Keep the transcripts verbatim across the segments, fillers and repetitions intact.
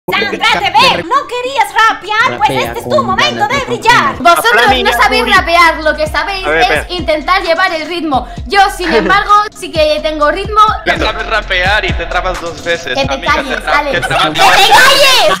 Sandra T V, ¿no querías rapear? Pues este es tu momento de brillar. Vosotros no sabéis rapear, lo que sabéis es intentar llevar el ritmo. Yo, sin embargo, sí que tengo ritmo. Ya sabes rapear y te trabas dos veces. Que te calles, Alex. ¡Que te calles!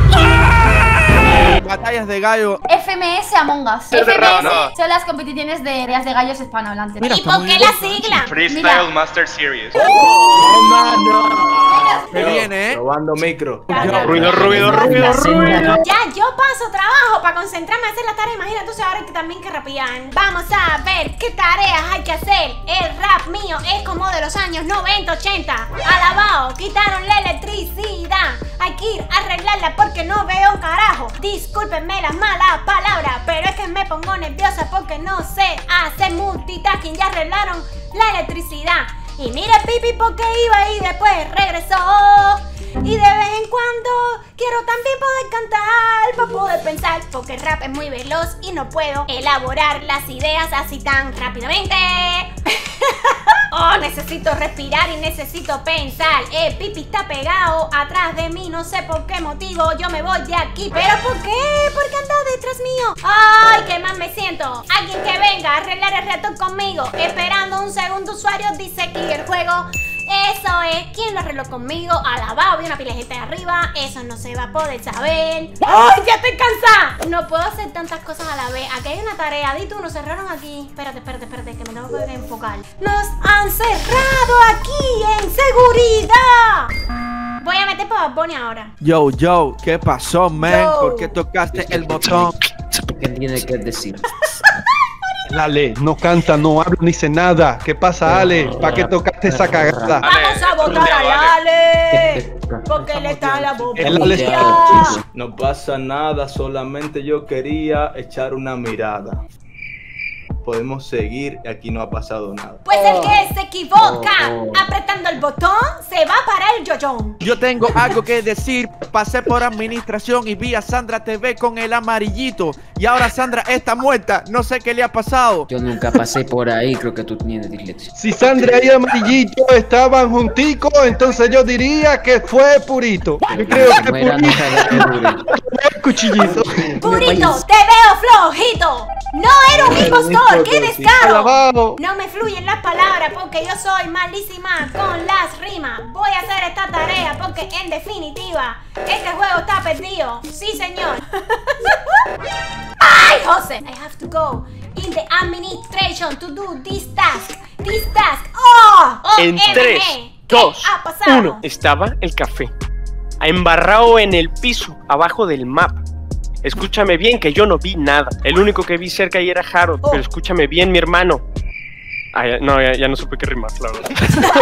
Batallas de gallo. F M S Among Us. F M S no. Son las competiciones de días de gallos hispanohablantes. ¿Y por qué la sigla? Freestyle Mira. Master Series. ¡Oh, mano! Me viene, eh. Robando micro. Ruido, ruido, ruido, ruido. Ya yo paso trabajo para concentrarme a hacer la tarea. Imagina entonces ahora que también que rapean. Vamos a ver qué tareas hay que hacer. El rap mío es como de los años noventa, ochenta. Alabao, quitaron la electricidad. Hay que ir a arreglarla porque no veo un carajo. Discúlpenme las malas palabras, pero es que me pongo nerviosa porque no sé hacer multitasking. Ya arreglaron la electricidad. Y mira Pipi porque iba y después regresó. Y de vez en cuando quiero también poder cantar para poder pensar, porque el rap es muy veloz y no puedo elaborar las ideas así tan rápidamente. Oh, necesito respirar y necesito pensar. Eh, Pipi está pegado atrás de mí, no sé por qué motivo yo me voy de aquí. ¿Pero por qué? ¿Por qué anda detrás mío? Ay, qué mal me siento. Alguien que venga a arreglar el reactor conmigo. Esperando un segundo, usuario dice aquí el juego. Eso es, ¿quién lo arregló conmigo? Alabado, vi una pila de gente de arriba. Eso no se va a poder saber. ¡Ay, ya estoy cansada! No puedo hacer tantas cosas a la vez. Aquí hay una tarea, di tú, nos cerraron aquí. Espérate, espérate, espérate, que me tengo que enfocar. Nos han cerrado aquí en seguridad. Voy a meter para Bad Bunny ahora. Yo, yo, ¿qué pasó, man? Yo. ¿Por qué tocaste el botón? ¿Qué tiene que decir? Ale, no canta, no habla, no dice nada. ¿Qué pasa, Ale? ¿Para qué tocaste esa cagada? Vamos a votar al Ale, porque él está en la El Ale bombilla. No pasa nada, solamente yo quería echar una mirada. Podemos seguir, aquí no ha pasado nada. Pues el que se equivoca Oh, oh. apretando el botón se va para el yoyón. Yo tengo algo que decir. Pasé por administración y vi a Sandra T V con el amarillito. Y ahora Sandra está muerta. No sé qué le ha pasado. Yo nunca pasé por ahí, creo que tú tienes dislexia. Si Sandra y Amarillito estaban junticos, entonces yo diría que fue Purito. Yo creo que Muera, no Purito sabes qué dure. el cuchillito. Purito, te veo flojito. No era un impostor, qué descaro. Alabado. No me fluyen las palabras porque yo soy malísima con las rimas. Voy a hacer esta tarea porque en definitiva este juego está perdido. Sí, señor. ¡Ay, José! I have to go in the administration to do this task. This task. ¡Oh! ¡Oh! En M G. tres, ¿Qué dos, ha pasado? uno. Estaba el café embarrado en el piso, abajo del mapa. Escúchame bien que yo no vi nada. El único que vi cerca ahí era Harold. Oh. Pero escúchame bien, mi hermano. Ah, ya, no, ya, ya no supe qué rimar, la verdad.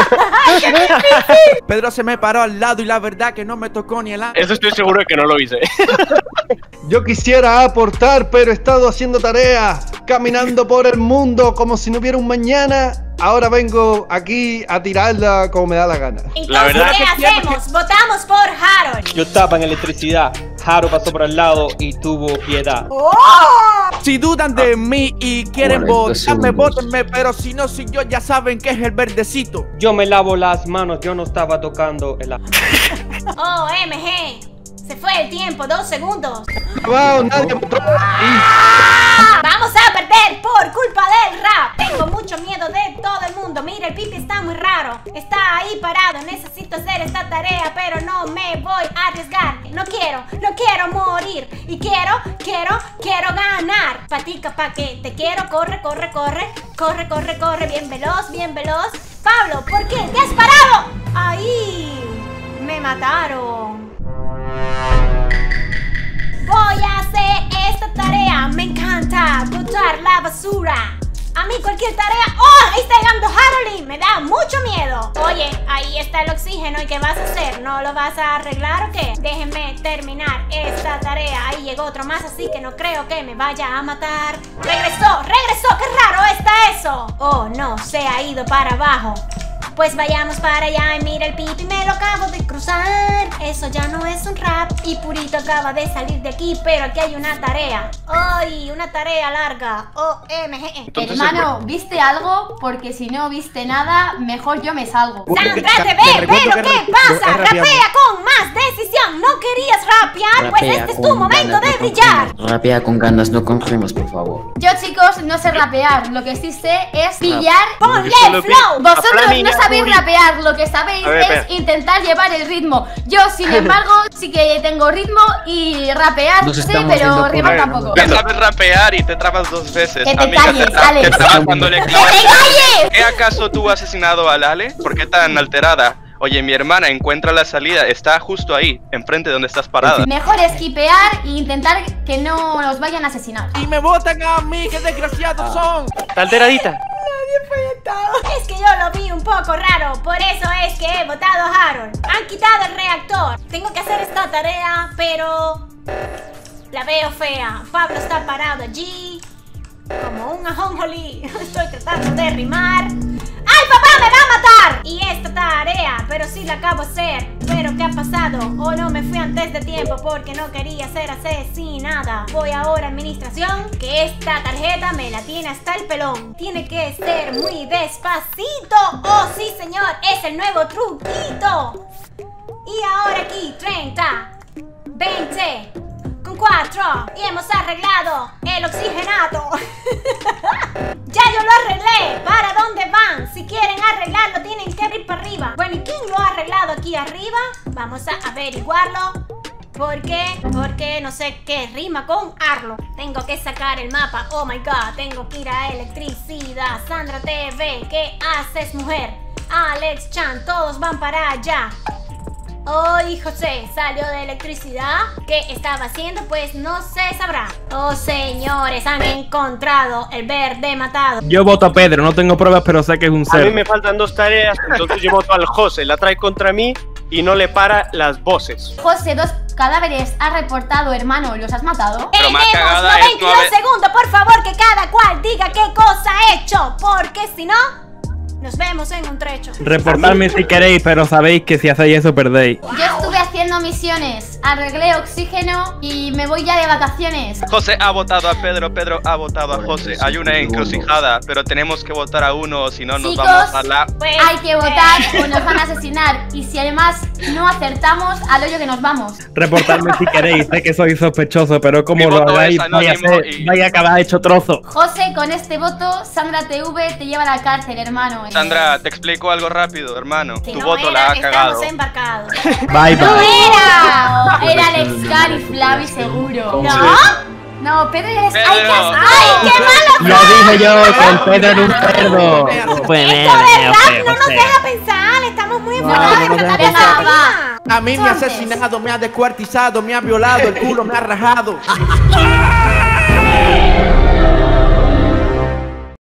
Pedro se me paró al lado y la verdad que no me tocó ni el a... Eso estoy seguro de que no lo hice. Yo quisiera aportar, pero he estado haciendo tarea, caminando por el mundo como si no hubiera un mañana. Ahora vengo aquí a tirarla como me da la gana. Entonces, La verdad ¿qué que hacemos? Votamos por Harold. Yo estaba en electricidad, Jaro pasó por al lado y tuvo piedad. ¡Oh! Si dudan de mí y quieren cuarenta votarme, segundos. votenme. Pero si no, si yo ya saben que es el verdecito. Yo me lavo las manos, yo no estaba tocando el agua. Oh, M G. Se fue el tiempo, dos segundos. Wow, nadie votó. ¡Ah! Vamos a perder por culpa del rap. Tengo mucho miedo de todo el mundo. Mira, el Pipi está muy raro. Está ahí parado. Necesito hacer esta tarea, pero no me voy a arriesgar. No quiero, no quiero morir. Y quiero, quiero, quiero ganar. Patica, pa' que te quiero. Corre, corre, corre. Corre, corre, corre. Bien veloz, bien veloz. Pablo, ¿por qué te has parado? Ahí. Me mataron. Voy a hacer esta tarea. Me encanta botar la basura. A mí cualquier tarea. ¡Oh! Ahí está llegando Harold. Me da mucho miedo. Oye, ahí está el oxígeno. ¿Y qué vas a hacer? ¿No lo vas a arreglar o qué? Déjenme terminar esta tarea. Ahí llegó otro más, así que no creo que me vaya a matar. ¡Regresó! ¡Regresó! ¡Qué raro está eso! Oh, no, se ha ido para abajo. Pues vayamos para allá y mira el pipi, me lo acabo de cruzar. Eso ya no es un rap. Y Purito acaba de salir de aquí, pero aquí hay una tarea. ¡Ay! Una tarea larga. O M G. Hermano, ¿viste algo? Porque si no viste nada, mejor yo me salgo. Sandra T V, pero ¿qué pasa? Rapea con más decisión. ¿No querías rapear? Pues este es tu momento de brillar. Rapea con ganas, no con rimas, por favor. Yo, chicos, no sé rapear. Lo que sí sé es pillar. ¡Ponle el flow! Vosotros no sabéis rapear. Lo que sabéis es intentar llevar el ritmo. Yo, sin embargo, sí que tengo ritmo y rapear sé, pero rimar tampoco. Ya sabes rapear y te trabas dos veces. Que te Amiga, calles, te, tra Alex. te trabas cuando le ¡Que te calles! ¿Qué acaso tú has asesinado al Ale? ¿Por qué tan alterada? Oye, mi hermana encuentra la salida, está justo ahí, enfrente de donde estás parada. Mejor esquipear e intentar que no nos vayan a asesinar. Y me votan a mí, qué desgraciados son. Está alteradita. Es que yo lo vi un poco raro, por eso es que he votado a Harold. Han quitado el reactor. Tengo que hacer esta tarea, pero la veo fea. Pablo está parado allí como un ajonjolí. Estoy tratando de rimar. ¡Ay, papá, me va a matar! Y esta tarea, pero sí la acabo de hacer. ¿Pero qué ha pasado? ¿O no me fui antes de tiempo porque no quería ser asesinada? Voy ahora a administración, que esta tarjeta me la tiene hasta el pelón. Tiene que ser muy despacito. ¡Oh, sí, señor! ¡Es el nuevo truquito! Y ahora aquí, treinta, veinte, con cuatro. Y hemos arreglado el oxigenato. Ya yo lo arreglé. ¿Para dónde van? Si quieren arreglarlo tienen que ir para arriba. Bueno, ¿y quién lo ha arreglado aquí arriba? Vamos a averiguarlo. ¿Por qué? Porque no sé qué rima con Arlo. Tengo que sacar el mapa. Oh my god, tengo que ir a electricidad. Sandra T V, ¿qué haces, mujer? Alex Chan, todos van para allá. Hoy José salió de electricidad. ¿Qué estaba haciendo? Pues no se sabrá. Oh, señores, han encontrado el verde matado. Yo voto a Pedro, no tengo pruebas, pero sé que es un A mí cero. me faltan dos tareas, entonces yo voto al José. La trae contra mí y no le para las voces. José, dos cadáveres has reportado, hermano. ¿Los has matado? Pero más Tenemos cagada es noventa y dos no haber- segundos, por favor, que cada cual diga qué cosa ha hecho. Porque si no, nos vemos en un trecho. Reportadme si queréis, pero sabéis que si hacéis eso perdéis. Yo estuve haciendo misiones, arreglé oxígeno y me voy ya de vacaciones. José ha votado a Pedro, Pedro ha votado a José. Hay una encrucijada, pero tenemos que votar a uno, si no nos Chicos, vamos a la... Pues, hay que votar o nos van a asesinar. Y si además no acertamos, al hoyo que nos vamos. Reportadme si queréis, sé que soy sospechoso, pero como Mi lo voto hagáis, es vaya a, anónimo ser- y- vaya a acabar hecho trozo. José, con este voto, Sandra T V te lleva a la cárcel, hermano. Sandra, te explico algo rápido, hermano. si Tu no voto era, la ha estamos cagado. embarcados. Bye ¡No bye. era! Era Alex Car y Flavi seguro. ¿No? No, Pedro ya es... Pedro. ¡Ay, qué asco! ¡Ay, qué malo! Lo dije yo, que el Pedro era un cerdo. Pues Esto nada, de ok, rap no nos ok. deja pensar. Estamos muy No, enfocados no en nos deja tratar de pensar. arriba. A mí me ha Entonces- asesinado, me ha descuartizado, me ha violado, el culo me ha rajado.